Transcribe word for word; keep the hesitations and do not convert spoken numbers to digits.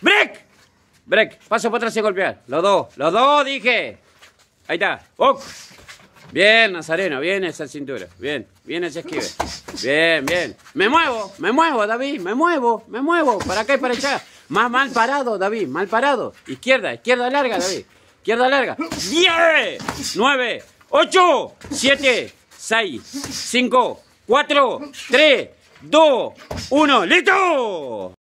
¡Break! Break. Paso para atrás y golpear. Los dos. Los dos, dije. Ahí está. ¡Oh! Bien, Nazareno. Bien esa cintura. Bien. Bien ese esquive. Bien, bien. Me muevo. Me muevo, David. Me muevo. Me muevo. Para acá y para allá. Más mal parado, David. Mal parado. Izquierda. Izquierda larga, David. Izquierda larga. diez, nueve, ocho, siete, seis, cinco, cuatro, tres, dos, uno. ¡Listo!